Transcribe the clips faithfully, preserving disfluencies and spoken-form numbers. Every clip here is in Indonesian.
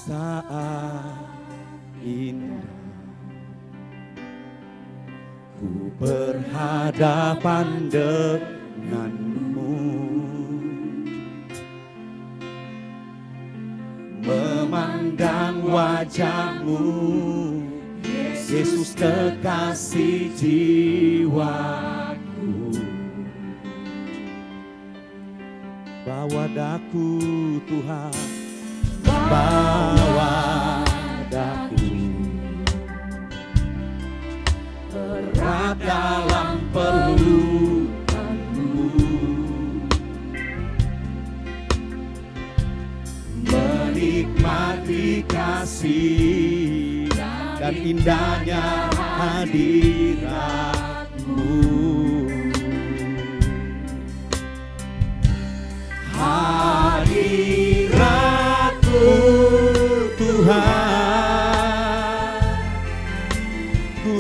saat indah ku berhadapan denganmu, memandang wajahmu, Yesus kekasih jiwaku. Bawa daku Tuhan, bawa daku erat dalam pelukanmu, menikmati kasih dan indahnya hadiratmu. Hadiratmu Tuhan, ku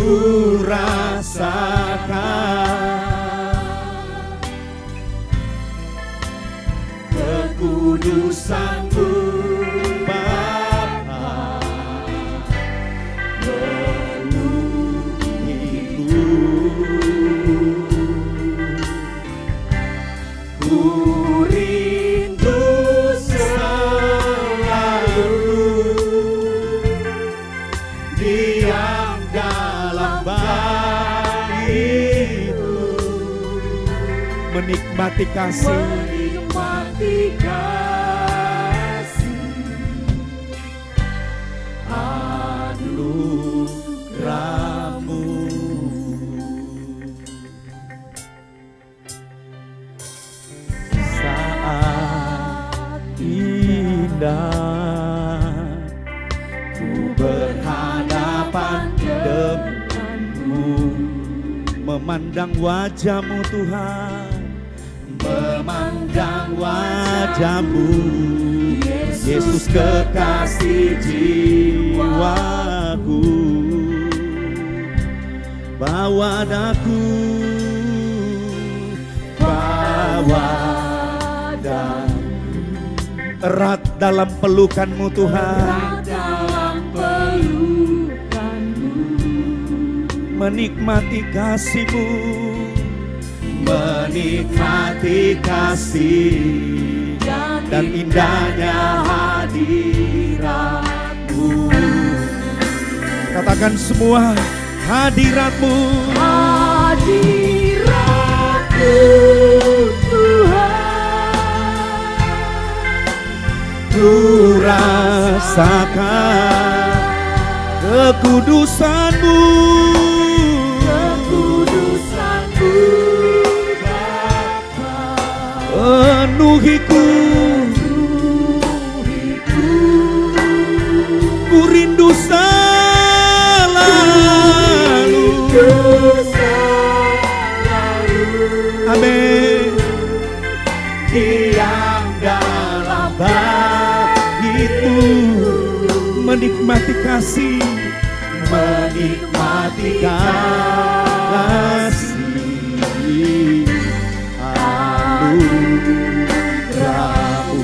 rasakan kekudusan-Mu Bapa memenuhiku. Ku rindu selalu diam dalam baitmu, menikmati kasih, menikmati kasih anugerah-Mu. Indah ku berhadapan denganmu, memandang wajah-Mu Tuhan, memandang wajah-Mu, Yesus kekasih jiwaku. Bawa daku, bawa daku erat dalam pelukan-Mu Tuhan, dalam pelukan-Mu, menikmati kasih-Mu, menikmati kasih dan indahnya hadirat-Mu. Katakan semua, hadirat-Mu, hadirat-Mu Tuhan, ku rasakan kekudusan-Mu, kekudusan-Mu Bapa, penuhiku, penuhiku, ku rindu selalu, amin, diam dalam baitmu, menikmati kasih, menikmati kasih anugerah-Mu.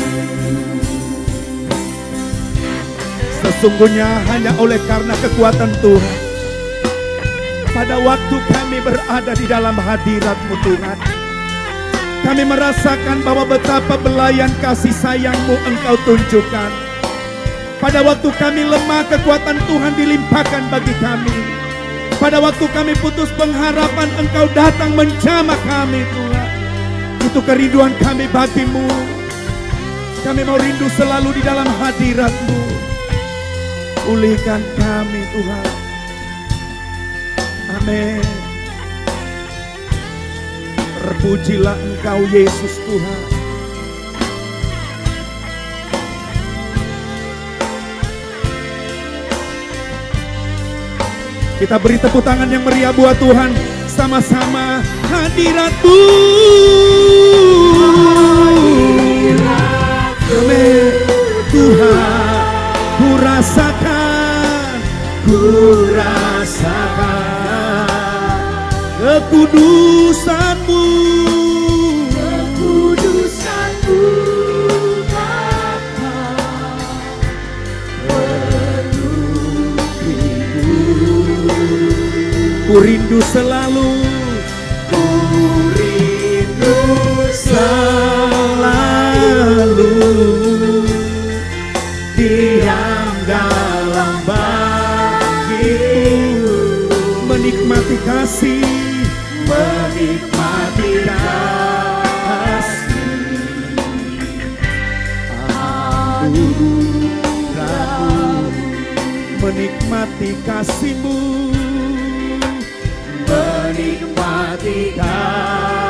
Sesungguhnya hanya oleh karena kekuatan Tuhan, pada waktu kami berada di dalam hadirat-Mu Tuhan, kami merasakan bahwa betapa belayan kasih sayang-Mu Engkau tunjukkan. Pada waktu kami lemah, kekuatan Tuhan dilimpahkan bagi kami. Pada waktu kami putus pengharapan, Engkau datang menjamah kami Tuhan. Itu kerinduan kami bagi-Mu. Kami mau rindu selalu di dalam hadirat-Mu. Pulihkan kami Tuhan. Amin. Terpujilah Engkau Yesus Tuhan. Kita beri tepuk tangan yang meriah buat Tuhan. Sama-sama, hadirat-Mu. Amin. Tuhan, ku rasakan, ku rasakan kekudusan-Mu, kekudusan-Mu Bapa, rindu selalu, ku rindu selalu diam dalam bangkitmu, menikmati kasih, menikmati kasih, anugerahmu, menikmati kasih-Mu, menikmati kasih.